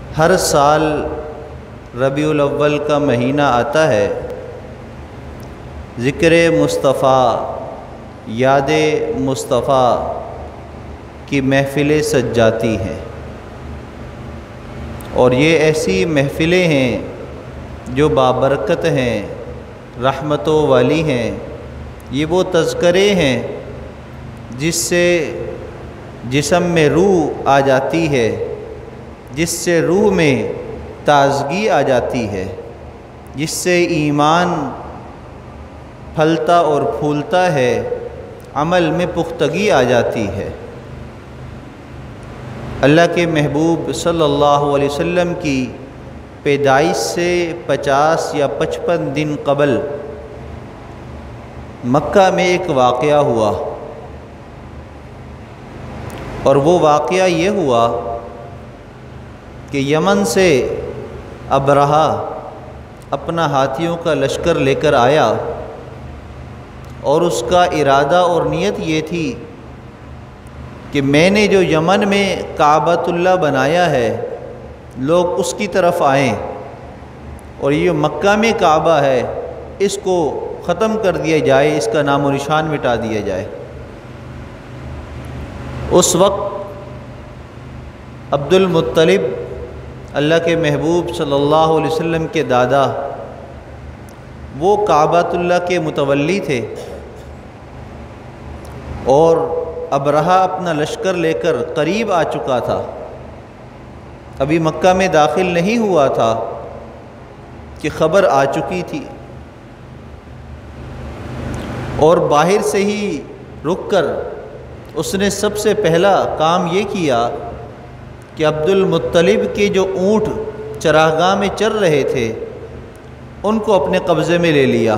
ہر سال ربیع الاول کا مہینہ آتا ہے، ذکر مصطفیٰ، یاد مصطفیٰ کی محفلیں سج جاتی ہیں، اور یہ ایسی محفلیں ہیں جو بابرکت ہیں، رحمتوں والی ہیں۔ یہ وہ تذکرے ہیں جس سے جسم میں روح آ جاتی ہے، جس سے روح میں تازگی آ جاتی ہے، جس سے ایمان پھلتا اور پھولتا ہے، عمل میں پختگی آ جاتی ہے۔ اللہ کے محبوب صلی اللہ علیہ وسلم کی پیدائش سے 50 یا 55 دن قبل مکہ میں ایک واقعہ ہوا، اور وہ واقعہ یہ ہوا کہ یمن سے ابرہہ اپنا ہاتھیوں کا لشکر لے کر آیا، اور اس کا ارادہ اور نیت یہ تھی کہ میں نے جو یمن میں کعبۃ اللہ بنایا ہے لوگ اس کی طرف آئیں، اور یہ مکہ میں کعبہ ہے اس کو ختم کر دیا جائے، اس کا نام و نشان مٹا دیا جائے۔ اس وقت عبد المطلب اللہ کے محبوب صلی اللہ علیہ وسلم کے دادا، وہ کعبۃ اللہ کے متولی تھے، اور ابرہہ اپنا لشکر لے کر قریب آ چکا تھا، ابھی مکہ میں داخل نہیں ہوا تھا کہ خبر آ چکی تھی، اور باہر سے ہی رک کر اس نے سب سے پہلا کام یہ کیا کہ عبد المطلب کے جو اونٹ چراگاہ میں چر رہے تھے ان کو اپنے قبضے میں لے لیا،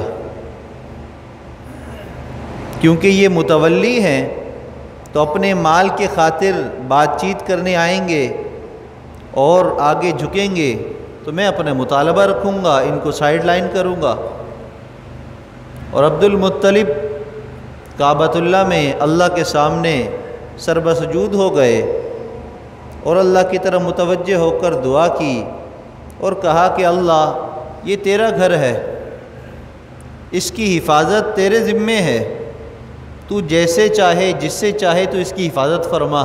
کیونکہ یہ متولی ہیں تو اپنے مال کے خاطر بات چیت کرنے آئیں گے اور آگے جھکیں گے تو میں اپنا مطالبہ رکھوں گا، ان کو سائیڈ لائن کروں گا۔ اور عبد المطلب کعبۃ اللہ میں اللہ کے سامنے سر بسجود ہو گئے، اور اللہ کی طرف متوجہ ہو کر دعا کی اور کہا کہ اللہ یہ تیرا گھر ہے، اس کی حفاظت تیرے ذمے ہے، تو جیسے چاہے جس سے چاہے تو اس کی حفاظت فرما،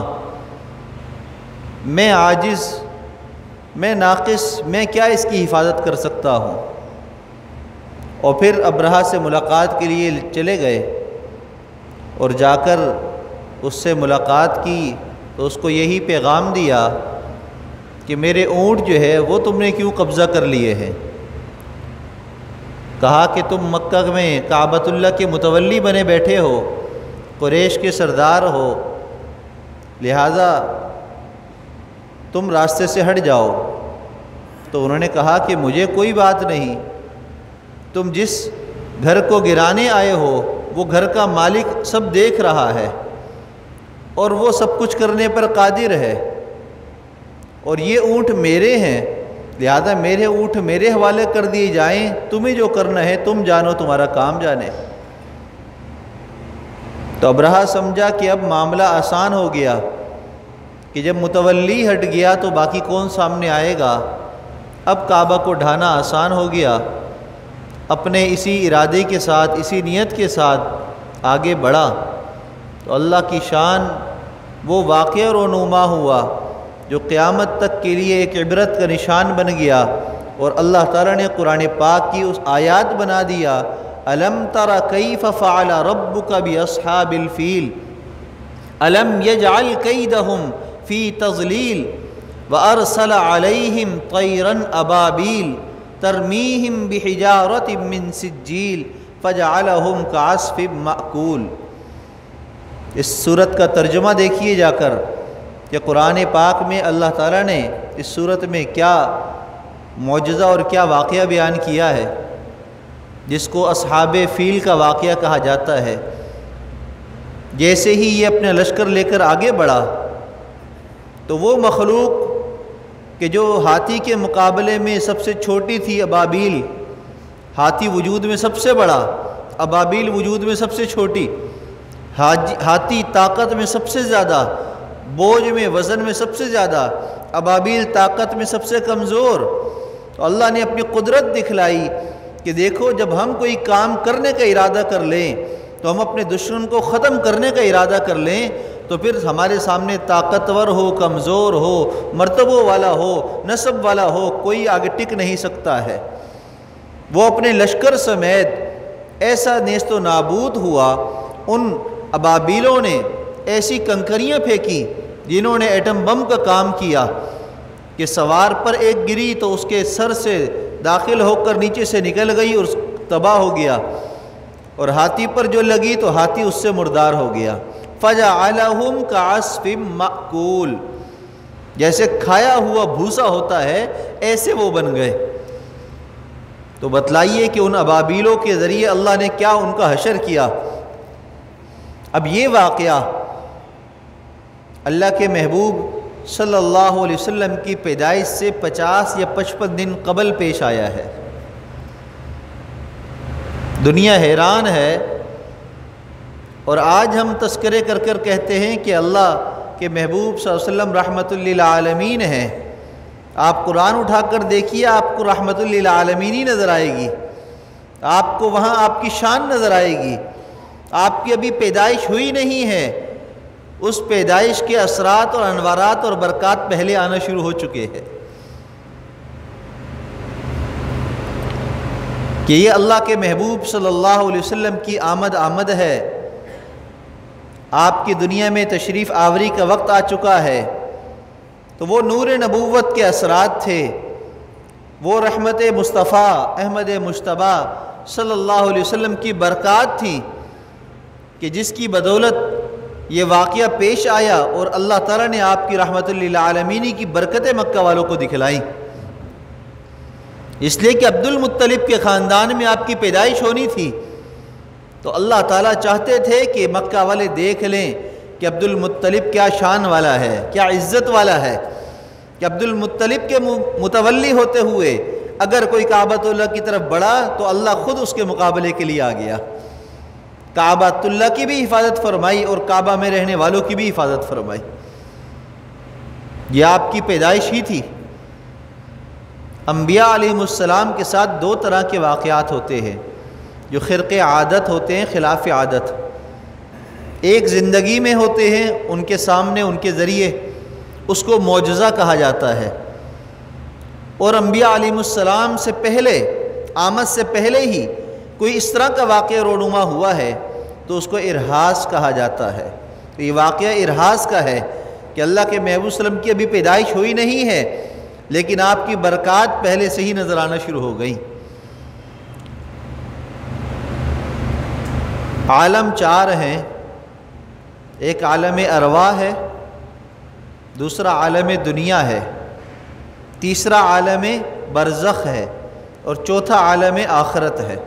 میں عاجز، میں ناقص، میں کیا اس کی حفاظت کر سکتا ہوں۔ اور پھر ابرہہ سے ملاقات کے لیے چلے گئے، اور جا کر اس سے ملاقات کی تو اس کو یہی پیغام دیا کہ میرے اونٹ جو ہے وہ تم نے کیوں قبضہ کر لیے ہیں؟ کہا کہ تم مکہ میں کعبۃ اللہ کے متولی بنے بیٹھے ہو، قریش کے سردار ہو، لہذا تم راستے سے ہٹ جاؤ۔ تو انہوں نے کہا کہ مجھے کوئی بات نہیں، تم جس گھر کو گرانے آئے ہو وہ گھر کا مالک سب دیکھ رہا ہے، اور وہ سب کچھ کرنے پر قادر ہے، اور یہ اونٹ میرے ہیں، لہذا میرے اونٹ میرے حوالے کر دیے جائیں، تمہیں جو کرنا ہے تم جانو، تمہارا کام جانے۔ تو ابرہہ سمجھا کہ اب معاملہ آسان ہو گیا، کہ جب متولی ہٹ گیا تو باقی کون سامنے آئے گا، اب کعبہ کو ڈھانا آسان ہو گیا۔ اپنے اسی ارادے کے ساتھ، اسی نیت کے ساتھ آگے بڑھا، تو اللہ کی شان وہ واقعہ رونما ہوا جو قیامت تک کے لیے ایک عبرت کا نشان بن گیا، اور اللہ تعالیٰ نے قرآن پاک کی اس آیات بنا دیا، الم تر کیف فعل ربک باصحاب الفیل الم یجعل کیدہم فی تضلیل وارسل علیہم طیرا ابابیل ترمیہم بحجارۃ من سجیل فجعلہم کعصف مأکول۔ اس صورت کا ترجمہ دیکھیے جا کر کہ قرآن پاک میں اللہ تعالیٰ نے اس صورت میں کیا معجزہ اور کیا واقعہ بیان کیا ہے، جس کو اصحاب فیل کا واقعہ کہا جاتا ہے۔ جیسے ہی یہ اپنے لشکر لے کر آگے بڑھا تو وہ مخلوق کہ جو ہاتھی کے مقابلے میں سب سے چھوٹی تھی، ابابیل، ہاتھی وجود میں سب سے بڑا، ابابیل وجود میں سب سے چھوٹی، ہاتھی طاقت میں سب سے زیادہ، بوجھ میں، وزن میں سب سے زیادہ، ابابیل طاقت میں سب سے کمزور، تو اللہ نے اپنی قدرت دکھلائی کہ دیکھو جب ہم کوئی کام کرنے کا ارادہ کر لیں تو ہم اپنے دشمن کو ختم کرنے کا ارادہ کر لیں تو پھر ہمارے سامنے طاقتور ہو، کمزور ہو، مرتبوں والا ہو، نسب والا ہو، کوئی آگے ٹک نہیں سکتا ہے۔ وہ اپنے لشکر سمیت ایسا نیست و نابود ہوا، ان ابابیلوں نے ایسی کنکریاں پھینکی جنہوں نے ایٹم بم کا کام کیا کہ سوار پر ایک گری تو اس کے سر سے داخل ہو کر نیچے سے نکل گئی اور تباہ ہو گیا، اور ہاتھی پر جو لگی تو ہاتھی اس سے مردار ہو گیا۔ فَجَعَلَهُمْ كَعَصْفٍ مَأْكُولٍ، جیسے کھایا ہوا بھوسا ہوتا ہے ایسے وہ بن گئے۔ تو بتلائیے کہ ان ابابیلوں کے ذریعے اللہ نے کیا ان کا حشر کیا۔ اب یہ واقعہ اللہ کے محبوب صلی اللہ علیہ وسلم کی پیدائش سے 50 یا 55 دن قبل پیش آیا ہے۔ دنیا حیران ہے، اور آج ہم تذکرے کر کر کہتے ہیں کہ اللہ کے محبوب صلی اللہ علیہ وسلم رحمت للعالمین ہیں۔ آپ قرآن اٹھا کر دیکھیے، آپ کو رحمت للعالمین ہی نظر آئے گی، آپ کو وہاں آپ کی شان نظر آئے گی۔ آپ کی ابھی پیدائش ہوئی نہیں ہے، اس پیدائش کے اثرات اور انوارات اور برکات پہلے آنا شروع ہو چکے ہیں کہ یہ اللہ کے محبوب صلی اللہ علیہ وسلم کی آمد ہے، آپ کی دنیا میں تشریف آوری کا وقت آ چکا ہے۔ تو وہ نور نبوت کے اثرات تھے، وہ رحمت مصطفیٰ احمد مجتبی صلی اللہ علیہ وسلم کی برکات تھی کہ جس کی بدولت یہ واقعہ پیش آیا، اور اللہ تعالیٰ نے آپ کی رحمت للعالمین کی برکتیں مکہ والوں کو دکھلائیں۔ اس لیے کہ عبد المطلب کے خاندان میں آپ کی پیدائش ہونی تھی، تو اللہ تعالیٰ چاہتے تھے کہ مکہ والے دیکھ لیں کہ عبد المطلب کیا شان والا ہے، کیا عزت والا ہے، کہ عبد المطلب کے متولی ہوتے ہوئے اگر کوئی کعبۃ اللہ کی طرف بڑھا تو اللہ خود اس کے مقابلے کے لیے آ گیا، کعبۃ اللہ کی بھی حفاظت فرمائی اور کعبہ میں رہنے والوں کی بھی حفاظت فرمائی۔ یہ آپ کی پیدائش ہی تھی۔ انبیاء علیہ السلام کے ساتھ دو طرح کے واقعات ہوتے ہیں جو خرق عادت ہوتے ہیں، خلاف عادت۔ ایک زندگی میں ہوتے ہیں، ان کے سامنے ان کے ذریعے، اس کو معجزہ کہا جاتا ہے، اور انبیاء علیہ السلام سے پہلے، آمد سے پہلے ہی کوئی اس طرح کا واقعہ رونما ہوا ہے تو اس کو ارہاس کہا جاتا ہے۔ تو یہ واقعہ ارہاس کا ہے کہ اللہ کے محبوب صلی اللہ علیہ وسلم کی ابھی پیدائش ہوئی نہیں ہے، لیکن آپ کی برکات پہلے سے ہی نظر آنا شروع ہو گئی۔ عالم 4 ہیں، ایک عالم ارواح ہے، دوسرا عالم دنیا ہے، تیسرا عالم برزخ ہے، اور چوتھا عالم آخرت ہے۔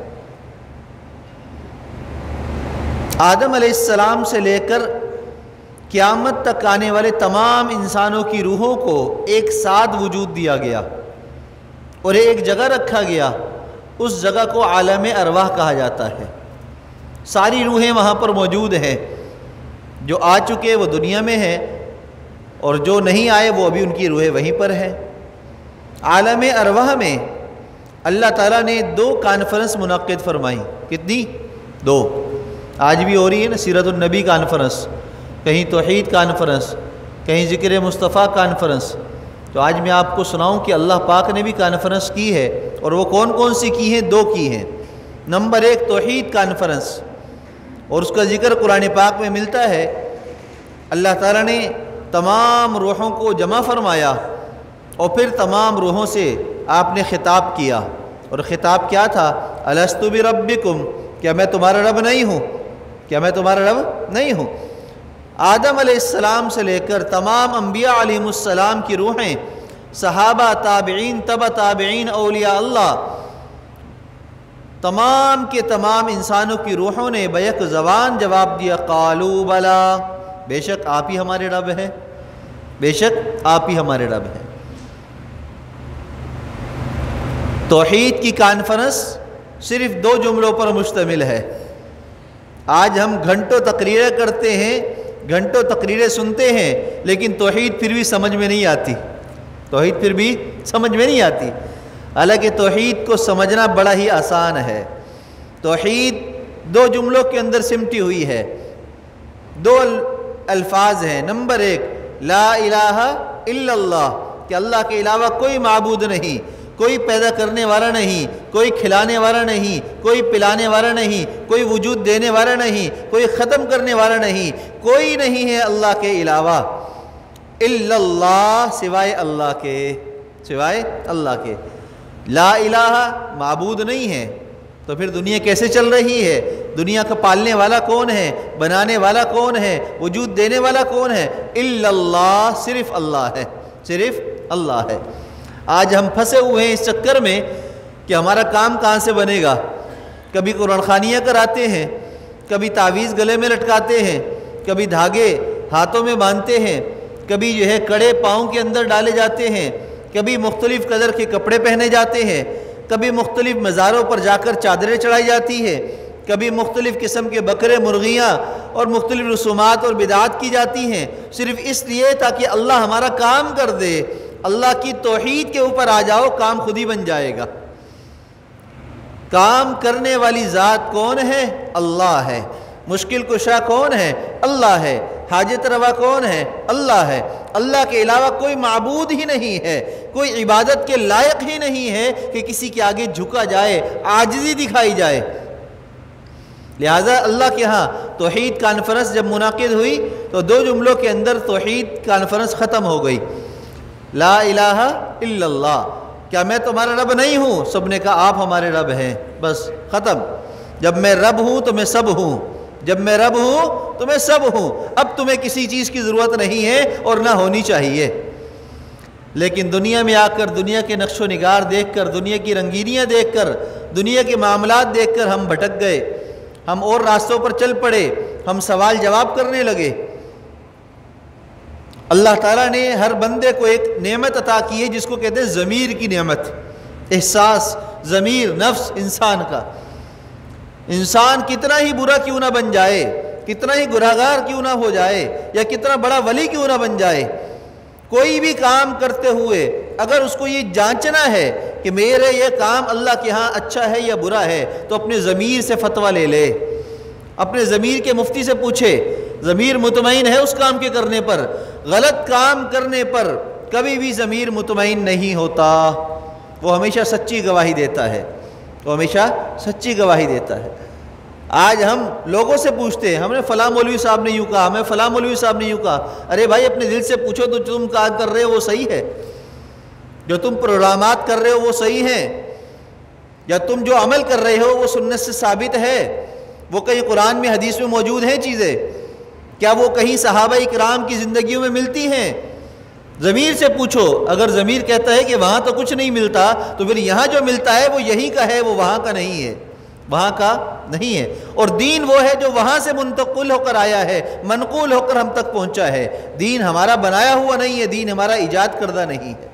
آدم علیہ السلام سے لے کر قیامت تک آنے والے تمام انسانوں کی روحوں کو ایک ساتھ وجود دیا گیا اور ایک جگہ رکھا گیا، اس جگہ کو عالم ارواح کہا جاتا ہے۔ ساری روحیں وہاں پر موجود ہیں، جو آ چکے وہ دنیا میں ہیں، اور جو نہیں آئے وہ ابھی ان کی روحیں وہیں پر ہیں۔ عالم ارواح میں اللہ تعالیٰ نے 2 کانفرنس منعقد فرمائیں۔ کتنی؟ 2۔ آج بھی ہو رہی ہے نا سیرت النبی کانفرنس، کہیں توحید کانفرنس، کہیں ذکر مصطفیٰ کانفرنس۔ تو آج میں آپ کو سناؤں کہ اللہ پاک نے بھی کانفرنس کی ہے، اور وہ کون کون سی کی ہیں؟ 2 کی ہیں۔ نمبر 1 توحید کانفرنس، اور اس کا ذکر قرآن پاک میں ملتا ہے۔ اللہ تعالیٰ نے تمام روحوں کو جمع فرمایا، اور پھر تمام روحوں سے آپ نے خطاب کیا، اور خطاب کیا تھا؟ الست بربکم، کیا میں تمہارا رب نہیں ہوں؟ کیا میں تمہارا رب نہیں ہوں؟ آدم علیہ السلام سے لے کر تمام انبیاء علیہ السلام کی روحیں، صحابہ، تابعین، تبع تابعین، اولیاء اللہ، تمام کے تمام انسانوں کی روحوں نے بیک زبان جواب دیا، قالوا بلا، بے شک آپ ہی ہمارے رب ہیں، بے شک آپ ہی ہمارے رب ہیں۔ توحید کی کانفرنس صرف 2 جملوں پر مشتمل ہے۔ آج ہم گھنٹوں تقریریں کرتے ہیں، گھنٹوں تقریریں سنتے ہیں، لیکن توحید پھر بھی سمجھ میں نہیں آتی۔ توحید پھر بھی سمجھ میں نہیں آتی، حالانکہ توحید کو سمجھنا بڑا ہی آسان ہے۔ توحید دو جملوں کے اندر سمٹی ہوئی ہے، دو الفاظ ہیں۔ نمبر ایک لا الہ الا اللہ، کہ اللہ کے علاوہ کوئی معبود نہیں، کوئی پیدا کرنے والا نہیں، کوئی کھلانے والا نہیں، کوئی پلانے والا نہیں، کوئی وجود دینے والا نہیں، کوئی ختم کرنے والا نہیں، کوئی نہیں ہے اللہ کے علاوہ، الا اللہ، سوائے اللہ کے، سوائے اللہ کے۔ لا الہ، معبود نہیں ہے، تو پھر دنیا کیسے چل رہی ہے؟ دنیا کا پالنے والا کون ہے؟ بنانے والا کون ہے؟ وجود دینے والا کون ہے؟ الا اللہ، صرف اللہ ہے، صرف اللہ ہے۔ آج ہم پھنسے ہوئے ہیں اس چکر میں کہ ہمارا کام کہاں سے بنے گا۔ کبھی قرآن خوانیاں کراتے ہیں، کبھی تعویذ گلے میں لٹکاتے ہیں، کبھی دھاگے ہاتھوں میں باندھتے ہیں، کبھی جو ہے کڑے پاؤں کے اندر ڈالے جاتے ہیں، کبھی مختلف قدر کے کپڑے پہنے جاتے ہیں، کبھی مختلف مزاروں پر جا کر چادریں چڑھائی جاتی ہے، کبھی مختلف قسم کے بکرے مرغیاں اور مختلف رسومات اور بدعات کی جاتی ہیں، صرف اس لیے تاکہ اللہ ہمارا کام کر دے۔ اللہ کی توحید کے اوپر آ جاؤ، کام خود ہی بن جائے گا۔ کام کرنے والی ذات کون ہے؟ اللہ ہے۔ مشکل کشا کون ہے؟ اللہ ہے۔ حاجت روا کون ہے؟ اللہ ہے۔ اللہ کے علاوہ کوئی معبود ہی نہیں ہے، کوئی عبادت کے لائق ہی نہیں ہے کہ کسی کے آگے جھکا جائے، عاجزی دکھائی جائے۔ لہٰذا اللہ کے ہاں توحید کانفرنس جب منعقد ہوئی تو دو جملوں کے اندر توحید کانفرنس ختم ہو گئی۔ لا الہ الا اللہ، کیا میں تمہارا رب نہیں ہوں؟ سب نے کہا آپ ہمارے رب ہیں، بس ختم۔ جب میں رب ہوں تو میں سب ہوں، جب میں رب ہوں تو میں سب ہوں، اب تمہیں کسی چیز کی ضرورت نہیں ہے اور نہ ہونی چاہیے۔ لیکن دنیا میں آ کر دنیا کے نقش و نگار دیکھ کر، دنیا کی رنگینیاں دیکھ کر، دنیا کے معاملات دیکھ کر ہم بھٹک گئے، ہم اور راستوں پر چل پڑے، ہم سوال جواب کرنے لگے۔ اللہ تعالیٰ نے ہر بندے کو ایک نعمت عطا کی ہے جس کو کہتے ہیں ضمیر کی نعمت، احساس، ضمیر، نفس انسان کا۔ انسان کتنا ہی برا کیوں نہ بن جائے، کتنا ہی گنہگار کیوں نہ ہو جائے، یا کتنا بڑا ولی کیوں نہ بن جائے، کوئی بھی کام کرتے ہوئے اگر اس کو یہ جانچنا ہے کہ میرے یہ کام اللہ کے ہاں اچھا ہے یا برا ہے، تو اپنے ضمیر سے فتویٰ لے لے، اپنے ضمیر کے مفتی سے پوچھے۔ ضمیر مطمئن ہے اس کام کے کرنے پر، غلط کام کرنے پر کبھی بھی ضمیر مطمئن نہیں ہوتا، وہ ہمیشہ سچی گواہی دیتا ہے، وہ ہمیشہ سچی گواہی دیتا ہے۔ آج ہم لوگوں سے پوچھتے ہیں، ہم نے فلاں مولوی صاحب نے یوں کہا، ہمیں فلاں مولوی صاحب نے یوں کہا۔ ارے بھائی اپنے دل سے پوچھو تو تم کام کر رہے ہو وہ صحیح ہے؟ جو تم پروگرامات کر رہے ہو وہ صحیح ہیں؟ یا تم جو عمل کر رہے ہو وہ سنت سے ثابت ہے؟ وہ کہیں قرآن میں حدیث میں موجود ہیں چیزیں؟ کیا وہ کہیں صحابہ اکرام کی زندگیوں میں ملتی ہیں؟ ضمیر سے پوچھو۔ اگر ضمیر کہتا ہے کہ وہاں تو کچھ نہیں ملتا، تو پھر یہاں جو ملتا ہے وہ یہیں کا ہے، وہ وہاں کا نہیں ہے، وہاں کا نہیں ہے۔ اور دین وہ ہے جو وہاں سے منتقل ہو کر آیا ہے، منقول ہو کر ہم تک پہنچا ہے۔ دین ہمارا بنایا ہوا نہیں ہے، دین ہمارا ایجاد کردہ نہیں ہے۔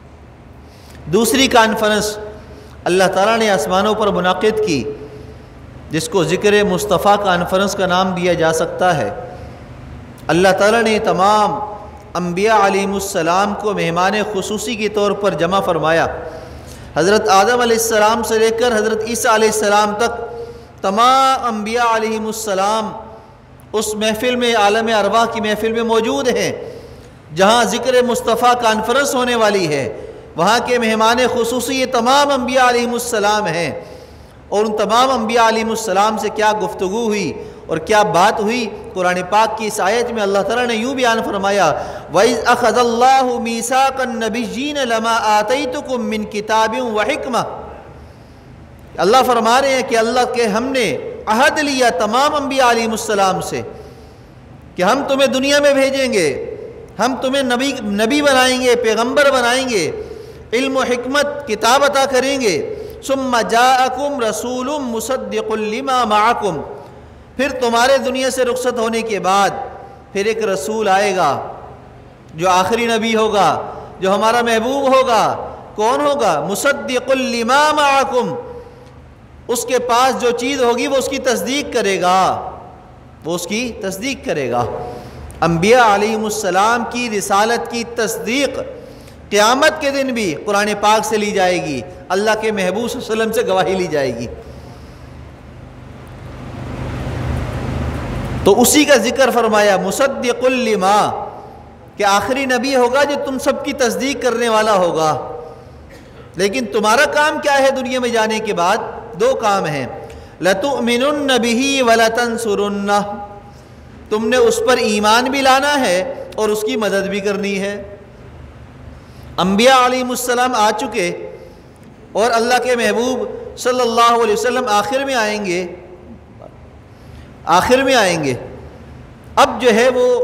دوسری کانفرنس اللہ تعالیٰ نے آسمانوں پر منعقد کی، جس کو ذکر مصطفیٰ کانفرنس کا نام دیا جا سکتا ہے۔ اللہ تعالیٰ نے تمام انبیاء علیہم السلام کو مہمان خصوصی کے طور پر جمع فرمایا۔ حضرت آدم علیہ السلام سے لے کر حضرت عیسیٰ علیہ السلام تک تمام انبیاء علیہم السلام اس محفل میں، عالم ارواح کی محفل میں موجود ہیں، جہاں ذکر مصطفیٰ کانفرنس ہونے والی ہے۔ وہاں کے مہمان خصوصی یہ تمام انبیاء علیہم السلام ہیں، اور ان تمام انبیاء علیہم السلام سے کیا گفتگو ہوئی اور کیا بات ہوئی۔ قرآن پاک کی اس آیت میں اللہ تعالیٰ نے یوں بیان فرمایا، وَإِذْ أَخَذَ اللَّهُ مِيثَاقَ النَّبِيِّينَ لَمَا آتَيْتُكُم مِّن كِتَابٍ وَحِكْمَةٍ۔ اللہ فرما رہے ہیں کہ اللہ کے ہم نے عہد لیا تمام انبیاء علیہم السلام سے کہ ہم تمہیں دنیا میں بھیجیں گے، ہم تمہیں نبی بنائیں گے، پیغمبر بنائیں گے، علم و حکمت کتاب عطا کریں گے۔ ثُمَّ جَاءَكُمْ رَسُولٌ مُصَدِّقٌ لِمَا مَعَكُمْ، پھر تمہارے دنیا سے رخصت ہونے کے بعد پھر ایک رسول آئے گا جو آخری نبی ہوگا، جو ہمارا محبوب ہوگا۔ کون ہوگا؟ مصدق لما معکم، اس کے پاس جو چیز ہوگی وہ اس کی تصدیق کرے گا، وہ اس کی تصدیق کرے گا۔ انبیاء علیہم السلام کی رسالت کی تصدیق قیامت کے دن بھی قرآن پاک سے لی جائے گی، اللہ کے محبوب صلی اللہ علیہ وسلم سے گواہی لی جائے گی۔ تو اسی کا ذکر فرمایا مصدق لما، کہ آخری نبی ہوگا جو تم سب کی تصدیق کرنے والا ہوگا۔ لیکن تمہارا کام کیا ہے دنیا میں جانے کے بعد؟ دو کام ہیں، لَتُؤْمِنُنَّ بِهِ وَلَتَنْصُرُنَّهُ، تم نے اس پر ایمان بھی لانا ہے اور اس کی مدد بھی کرنی ہے۔ انبیاء علیہ السلام آ چکے اور اللہ کے محبوب صلی اللہ علیہ وسلم آخر میں آئیں گے، آخر میں آئیں گے۔ اب جو ہے وہ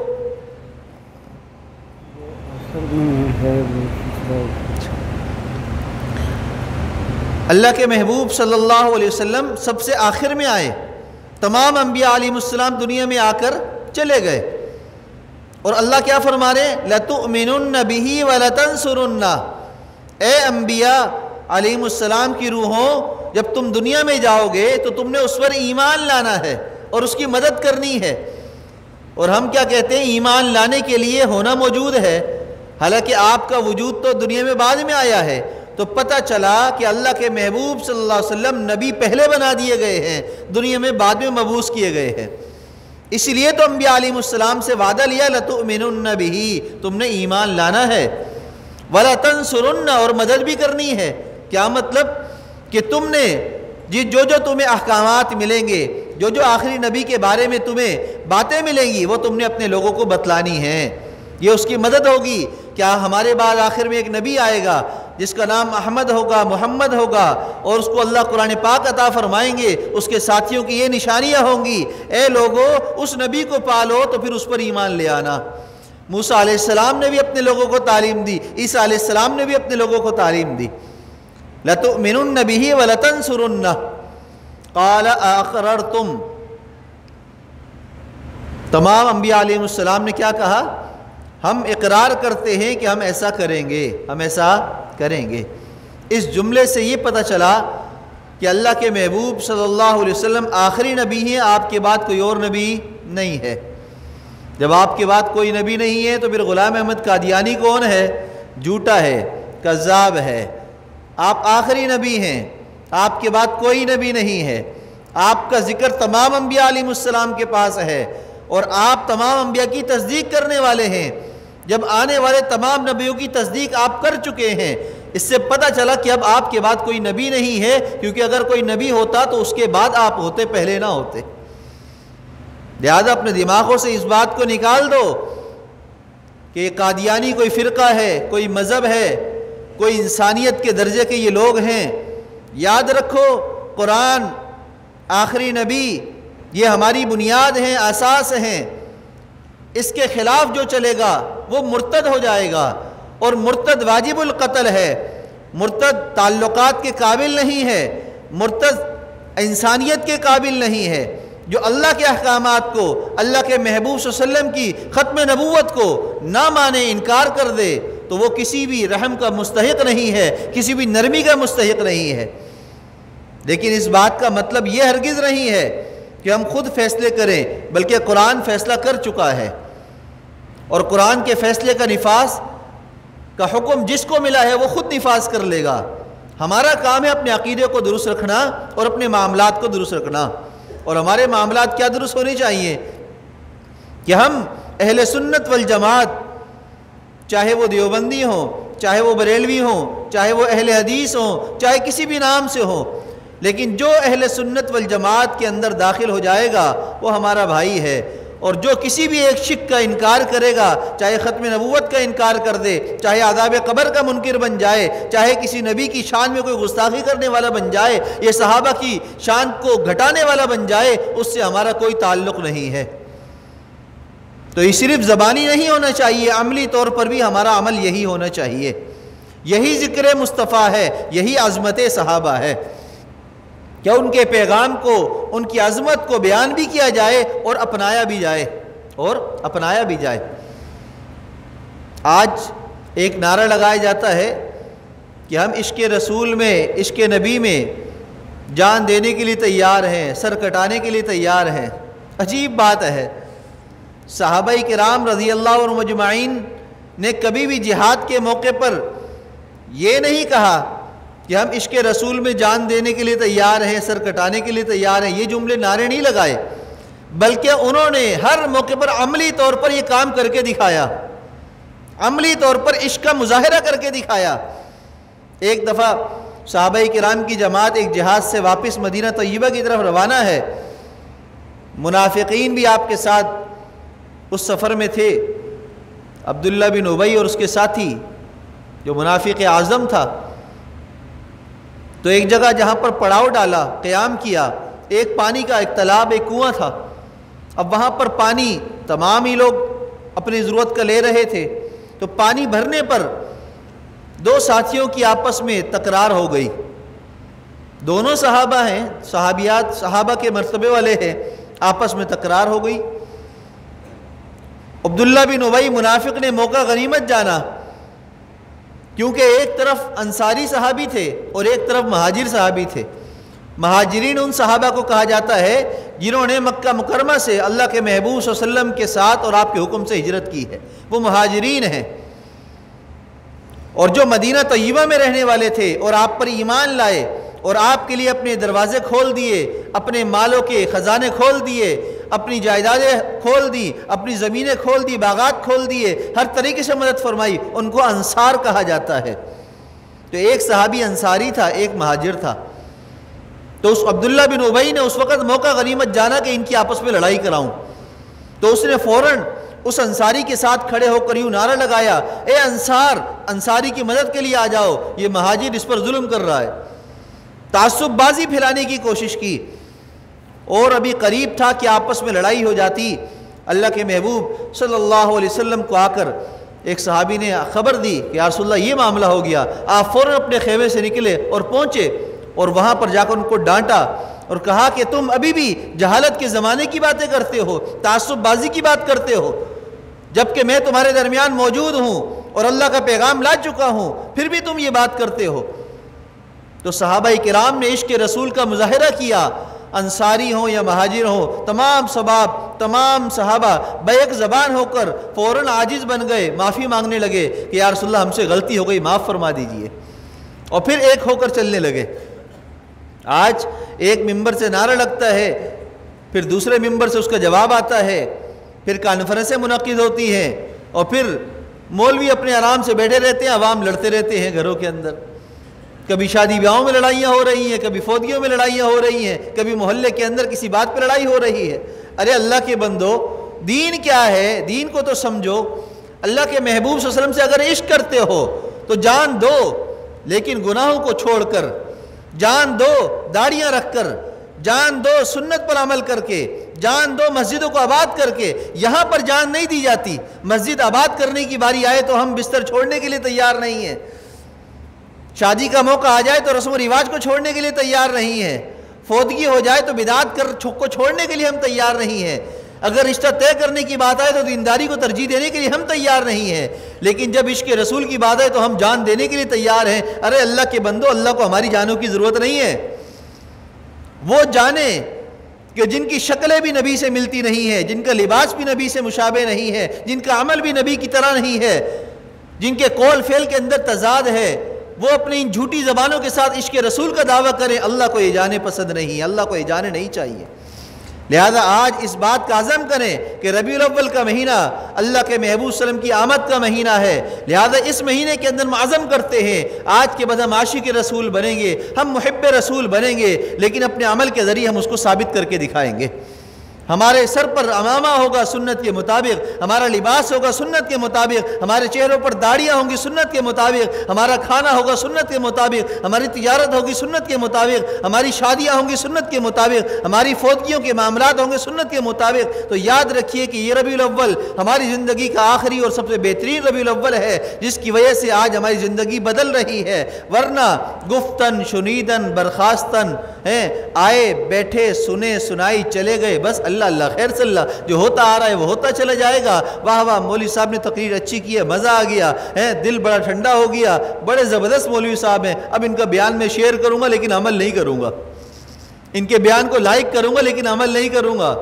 اللہ کے محبوب صلی اللہ علیہ وسلم سب سے آخر میں آئے، تمام انبیاء علیہ السلام دنیا میں آ کر چلے گئے، اور اللہ کیا فرما رہے ہیں؟ لَتُؤْمِنُنَّ بِهِ وَلَتَنْصُرُنَّهُ، اے انبیاء علیہ السلام کی روحوں، جب تم دنیا میں جاؤ گے تو تم نے اس پر ایمان لانا ہے اور اس کی مدد کرنی ہے۔ اور ہم کیا کہتے ہیں؟ ایمان لانے کے لیے ہونا موجود ہے، حالانکہ آپ کا وجود تو دنیا میں بعد میں آیا ہے۔ تو پتہ چلا کہ اللہ کے محبوب صلی اللہ علیہ وسلم نبی پہلے بنا دیے گئے ہیں، دنیا میں بعد میں مبعوث کیے گئے ہیں۔ اس لیے تو انبیاء علیہ السلام سے وعدہ لیا لَتُؤْمِنُنَّ بِهِ، تم نے ایمان لانا ہے، وَلَتَنْصُرُنَّ، اور مدد بھی کرنی ہے۔ کیا مطلب؟ کہ تم نے جو تمہیں احکامات ملیں گے، جو آخری نبی کے بارے میں تمہیں باتیں ملیں گی، وہ تم نے اپنے لوگوں کو بتلانی ہیں، یہ اس کی مدد ہوگی۔ کیا ہمارے بعد آخر میں ایک نبی آئے گا جس کا نام احمد ہوگا، محمد ہوگا، اور اس کو اللہ قرآن پاک عطا فرمائیں گے، اس کے ساتھیوں کی یہ نشانیاں ہوں گی، اے لوگو اس نبی کو پالو تو پھر اس پر ایمان لے آنا۔ موسیٰ علیہ السلام نے بھی اپنے لوگوں کو تعلیم دی، عیسیٰ علیہ السلام نے بھی اپنے لوگوں کو تعلیم دی۔ لَتُؤْمِنُنَّ بِهِ وَلَتَنْصُرُنَّهُ قَالَ أَقْرَرْتُمْ، تمام انبیاء علیہ السلام نے کیا کہا؟ ہم اقرار کرتے ہیں کہ ہم ایسا کریں گے، ہم ایسا کریں گے۔ اس جملے سے یہ پتہ چلا کہ اللہ کے محبوب صلی اللہ علیہ وسلم آخری نبی ہیں، آپ کے بعد کوئی اور نبی نہیں ہے۔ جب آپ کے بعد کوئی نبی نہیں ہے تو پھر غلام احمد قادیانی کون ہے؟ جھوٹا ہے، کذاب ہے۔ آپ آخری نبی ہیں، آپ کے بعد کوئی نبی نہیں ہے۔ آپ کا ذکر تمام انبیاء علیہ السلام کے پاس ہے، اور آپ تمام انبیاء کی تصدیق کرنے والے ہیں۔ جب آنے والے تمام نبیوں کی تصدیق آپ کر چکے ہیں، اس سے پتہ چلا کہ اب آپ کے بعد کوئی نبی نہیں ہے، کیونکہ اگر کوئی نبی ہوتا تو اس کے بعد آپ ہوتے، پہلے نہ ہوتے۔ لہذا اپنے دماغوں سے اس بات کو نکال دو کہ قادیانی کوئی فرقہ ہے، کوئی مذہب ہے، کوئی انسانیت کے درجے کے یہ لوگ ہیں۔ یاد رکھو قرآن، آخری نبی، یہ ہماری بنیاد ہیں، اساس ہیں۔ اس کے خلاف جو چلے گا وہ مرتد ہو جائے گا، اور مرتد واجب القتل ہے، مرتد تعلقات کے قابل نہیں ہے، مرتد انسانیت کے قابل نہیں ہے۔ جو اللہ کے احکامات کو، اللہ کے محبوب صلی اللہ علیہ وسلم کی ختم نبوت کو نہ مانے، انکار کر دے، تو وہ کسی بھی رحم کا مستحق نہیں ہے، کسی بھی نرمی کا مستحق نہیں ہے۔ لیکن اس بات کا مطلب یہ ہرگز نہیں ہے کہ ہم خود فیصلے کریں، بلکہ قرآن فیصلہ کر چکا ہے، اور قرآن کے فیصلے کا نفاذ کا حکم جس کو ملا ہے وہ خود نفاذ کر لے گا۔ ہمارا کام ہے اپنے عقیدے کو درست رکھنا اور اپنے معاملات کو درست رکھنا۔ اور ہمارے معاملات کیا درست ہونے چاہیے؟ کہ ہم اہل سنت والجماعت، چاہے وہ دیوبندی ہوں، چاہے وہ بریلوی ہوں، چاہے وہ اہل حدیث ہوں، چاہے کسی بھی نام سے ہوں، لیکن جو اہل سنت والجماعت کے اندر داخل ہو جائے گا وہ ہمارا بھائی ہے۔ اور جو کسی بھی ایک شک کا انکار کرے گا، چاہے ختم نبوت کا انکار کر دے، چاہے عذاب قبر کا منکر بن جائے، چاہے کسی نبی کی شان میں کوئی گستاخی کرنے والا بن جائے، یہ صحابہ کی شان کو گھٹانے والا بن جائے، اس سے ہمارا کوئی تعلق نہیں ہے۔ تو یہ صرف زبانی نہیں ہونا چاہیے، عملی طور پر بھی ہمارا عمل یہی ہونا چاہیے۔ یہی ذکر مصطفیٰ ہے، یہی عظمت صحابہ ہے کہ ان کے پیغام کو، ان کی عظمت کو بیان بھی کیا جائے اور اپنایا بھی جائے۔ آج ایک نعرہ لگایا جاتا ہے کہ ہم عشق رسول میں، عشق نبی میں جان دینے کے لیے تیار ہیں، سر کٹانے کے لیے تیار ہیں۔ عجیب بات ہے، صحابہ کرام رضی اللہ عنہم مجمعین نے کبھی بھی جہاد کے موقع پر یہ نہیں کہا کہ ہم عشق رسول میں جان دینے کے لیے تیار ہیں، سر کٹانے کے لیے تیار ہیں، یہ جملے نعرے نہیں لگائے، بلکہ انہوں نے ہر موقع پر عملی طور پر یہ کام کر کے دکھایا، عملی طور پر عشق کا مظاہرہ کر کے دکھایا۔ ایک دفعہ صحابہ کرام کی جماعت ایک جہاد سے واپس مدینہ طیبہ کی طرف روانہ ہے، منافقین بھی آپ کے ساتھ اس سفر میں تھے، عبداللہ بن ابی اور اس کے ساتھی جو منافق اعظم تھا۔ تو ایک جگہ جہاں پر پڑاؤ ڈالا، قیام کیا، ایک پانی کا ایک تالاب، ایک کنواں تھا۔ اب وہاں پر پانی تمام ہی لوگ اپنی ضرورت کا لے رہے تھے، تو پانی بھرنے پر دو ساتھیوں کی آپس میں تکرار ہو گئی۔ دونوں صحابہ ہیں، صحابیات صحابہ کے مرتبے والے ہیں، آپس میں تکرار ہو گئی۔ عبداللہ بن ابی منافق نے موقع غنیمت جانا، کیونکہ ایک طرف انصاری صحابی تھے اور ایک طرف مہاجر صحابی تھے۔ مہاجرین ان صحابہ کو کہا جاتا ہے جنہوں نے مکہ مکرمہ سے اللہ کے محبوب صلی اللہ علیہ وسلم کے ساتھ اور آپ کے حکم سے ہجرت کی ہے، وہ مہاجرین ہیں۔ اور جو مدینہ طیبہ میں رہنے والے تھے اور آپ پر ایمان لائے اور آپ کے لیے اپنے دروازے کھول دیے، اپنے مالوں کے خزانے کھول دیے، اپنی جائیدادیں کھول دی، اپنی زمینیں کھول دی، باغات کھول دیے، ہر طریقے سے مدد فرمائی، ان کو انصار کہا جاتا ہے۔ تو ایک صحابی انصاری تھا، ایک مہاجر تھا۔ تو اس عبداللہ بن ابی نے اس وقت موقع غنیمت جانا کہ ان کی آپس میں لڑائی کراؤں، تو اس نے فوراً اس انصاری کے ساتھ کھڑے ہو کر یوں نعرہ لگایا، اے انصار، انصاری کی مدد کے لیے آ جاؤ، یہ مہاجر اس پر ظلم کر رہا ہے۔ تعصب بازی پھیلانے کی کوشش کی، اور ابھی قریب تھا کہ آپس میں لڑائی ہو جاتی۔ اللہ کے محبوب صلی اللہ علیہ وسلم کو آ کر ایک صحابی نے خبر دی کہ یا رسول اللہ یہ معاملہ ہو گیا۔ آپ فوراً اپنے خیمے سے نکلے اور پہنچے، اور وہاں پر جا کر ان کو ڈانٹا اور کہا کہ تم ابھی بھی جہالت کے زمانے کی باتیں کرتے ہو، تعصب بازی کی بات کرتے ہو، جبکہ میں تمہارے درمیان موجود ہوں اور اللہ کا پیغام لا چکا ہوں، پھر بھی تم یہ بات کرتے ہو۔ تو صحابہ کرام نے عشق رسول کا مظاہرہ کیا، انصاری ہوں یا مہاجر ہوں، تمام صحابہ بیک زبان ہو کر فوراً عاجز بن گئے، معافی مانگنے لگے کہ یا رسول اللہ ہم سے غلطی ہو گئی، معاف فرما دیجئے، اور پھر ایک ہو کر چلنے لگے۔ آج ایک ممبر سے نعرہ لگتا ہے، پھر دوسرے ممبر سے اس کا جواب آتا ہے، پھر کانفرنسیں منعقد ہوتی ہیں، اور پھر مولوی اپنے آرام سے بیٹھے رہتے ہیں، عوام لڑتے رہتے ہیں گھروں کے اندر۔ کبھی شادی بیاہوں میں لڑائیاں ہو رہی ہیں، کبھی فوتگیوں میں لڑائیاں ہو رہی ہیں، کبھی محلے کے اندر کسی بات پہ لڑائی ہو رہی ہے۔ ارے اللہ کے بندو، دین کیا ہے؟ دین کو تو سمجھو۔ اللہ کے محبوب صلی اللہ علیہ وسلم سے اگر عشق کرتے ہو تو جان دو، لیکن گناہوں کو چھوڑ کر، جان دو داڑیاں رکھ کر، جان دو سنت پر عمل کر کے، جان دو مسجدوں کو آباد کر کے۔ یہاں پر جان نہیں دی جاتی، مسجد آباد کرنے کی باری آئے تو ہم بستر چھوڑنے کے لیے تیار نہیں ہیں، شادی کا موقع آ جائے تو رسم و رواج کو چھوڑنے کے لیے تیار نہیں ہیں، فوتگی ہو جائے تو بدعت کو چھوڑنے کے لیے ہم تیار نہیں ہیں، اگر رشتہ طے کرنے کی بات آئے تو دینداری کو ترجیح دینے کے لیے ہم تیار نہیں ہیں، لیکن جب عشق رسول کی بات آئے تو ہم جان دینے کے لیے تیار ہیں۔ ارے اللہ کے بندو، اللہ کو ہماری جانوں کی ضرورت نہیں ہے۔ وہ جانیں کہ جن کی شکلیں بھی نبی سے ملتی نہیں ہیں، جن کا لباس بھی نبی سے مشابہ نہیں ہے، جن کا عمل بھی نبی کی طرح نہیں ہے، جن کے قول فعل کے اندر تضاد ہے، وہ اپنی ان جھوٹی زبانوں کے ساتھ عشق رسول کا دعویٰ کریں، اللہ کو یہ جانے پسند نہیں، اللہ کو یہ جانے نہیں چاہیے۔ لہذا آج اس بات کا عزم کریں کہ ربیع الاول کا مہینہ اللہ کے محبوب صلی اللہ علیہ وسلم کی آمد کا مہینہ ہے، لہذا اس مہینے کے اندر ہم عزم کرتے ہیں آج کے بعد ہم عاشق رسول بنیں گے، ہم محب رسول بنیں گے، لیکن اپنے عمل کے ذریعے ہم اس کو ثابت کر کے دکھائیں گے۔ ہمارے سر پر عمامہ ہوگا سنت کے مطابق، ہمارا لباس ہوگا سنت کے مطابق، ہمارے چہروں پر داڑیاں ہوں گی سنت کے مطابق، ہمارا کھانا ہوگا سنت کے مطابق، ہماری تجارت ہوگی سنت کے مطابق، ہماری شادیاں ہوں گی سنت کے مطابق، ہماری فوتگیوں کے معاملات ہوں گے سنت کے مطابق۔ تو یاد رکھیے کہ یہ ربیع الاول ہماری زندگی کا آخری اور سب سے بہترین ربیع الاول ہے، جس کی وجہ سے آج ہماری زندگی بدل رہی ہے، ورنہ گفتن شنیدن برخاستن آئے بیٹھے سنے سنائی چلے گئے، بس اللہ اللہ خیر صلی اللہ، جو ہوتا آ رہا ہے وہ ہوتا چلا جائے گا۔ واہ واہ مولوی صاحب نے تقریر اچھی کی ہے، مزہ آ گیا ہے، دل بڑا ٹھنڈا ہو گیا، بڑے زبردست مولوی صاحب ہیں، اب ان کا بیان میں شیئر کروں گا لیکن عمل نہیں کروں گا، ان کے بیان کو لائک کروں گا لیکن عمل نہیں کروں گا۔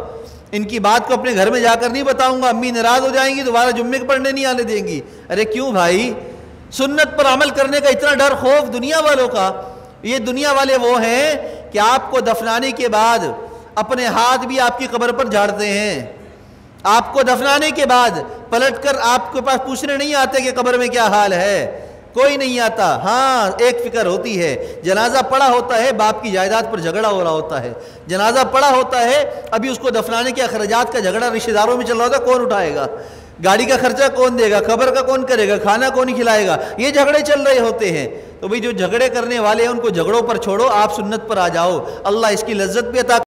ان کی بات کو اپنے گھر میں جا کر نہیں بتاؤں گا، امی ناراض ہو جائیں گی، دوبارہ جمعے کے پڑھنے نہیں آنے دیں گی۔ ارے کیوں بھائی؟ سنت پر عمل کرنے کا اتنا ڈر خوف دنیا والوں کا۔ یہ دنیا والے وہ ہیں کہ آپ کو دفنانے کے بعد اپنے ہاتھ بھی آپ کی قبر پر جھاڑتے ہیں، آپ کو دفنانے کے بعد پلٹ کر آپ کے پاس پوچھنے نہیں آتے کہ قبر میں کیا حال ہے، کوئی نہیں آتا۔ ہاں ایک فکر ہوتی ہے، جنازہ پڑا ہوتا ہے، باپ کی جائیداد پر جھگڑا ہو رہا ہوتا ہے، جنازہ پڑا ہوتا ہے، ابھی اس کو دفنانے کے اخراجات کا جھگڑا رشتہ داروں میں چل رہا ہوتا ہے، کون اٹھائے گا، گاڑی کا خرچہ کون دے گا، قبر کا کون کرے گا، کھانا کون کھلائے گا، یہ جھگڑے چل رہے ہوتے ہیں۔ تو بھئی جو جھگڑے کرنے والے ہیں ان کو جھگڑوں پر چھوڑو، آپ سنت پر آ جاؤ، اللہ اس کی لذت بھی عطا